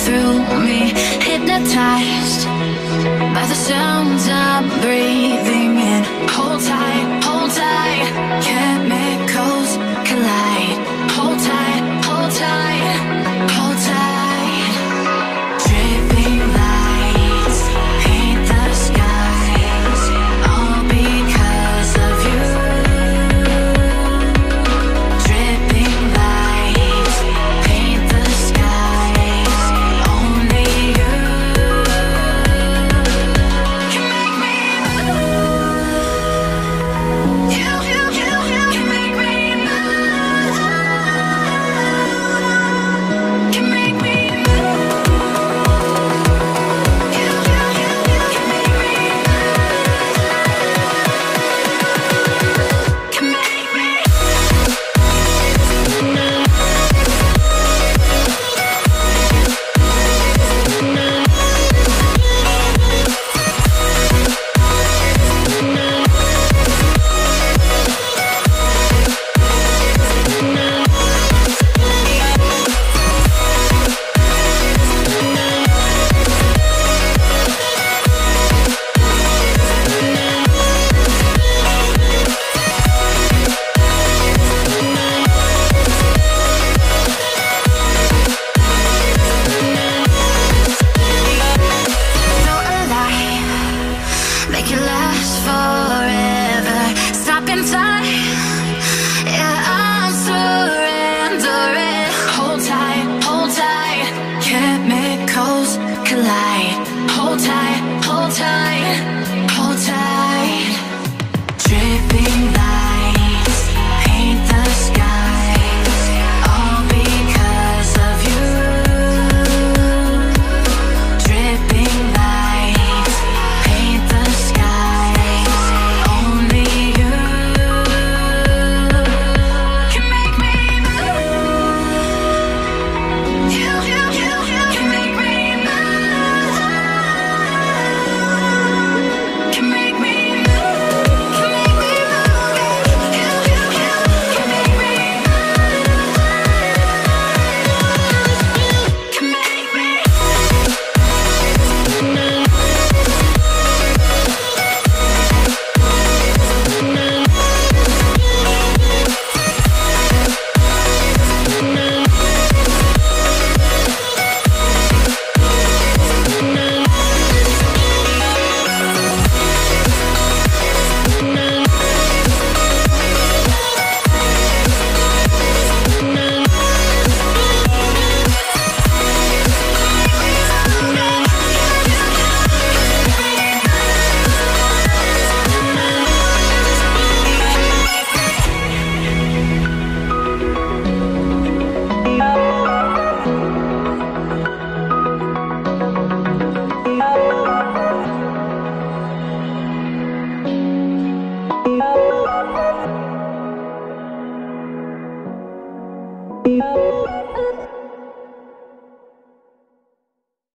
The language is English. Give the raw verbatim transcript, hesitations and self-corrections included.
through me, hypnotized by the sounds I'm breathing in. Hold tight, hold tight, chemicals collide. Hold tight, hold tight, hold tight. Dripping lights paint the skies, all because of you. Dripping lights paint the skies, only you can make me move. You, you, you, you can make me move. Can make me move. You, you, you, you can make me move. Can make me. Feel alive, make it last forever. Stop in time, yeah, I'm surrendering. Hold tight, hold tight, chemicals collide. Hold tight, hold tight.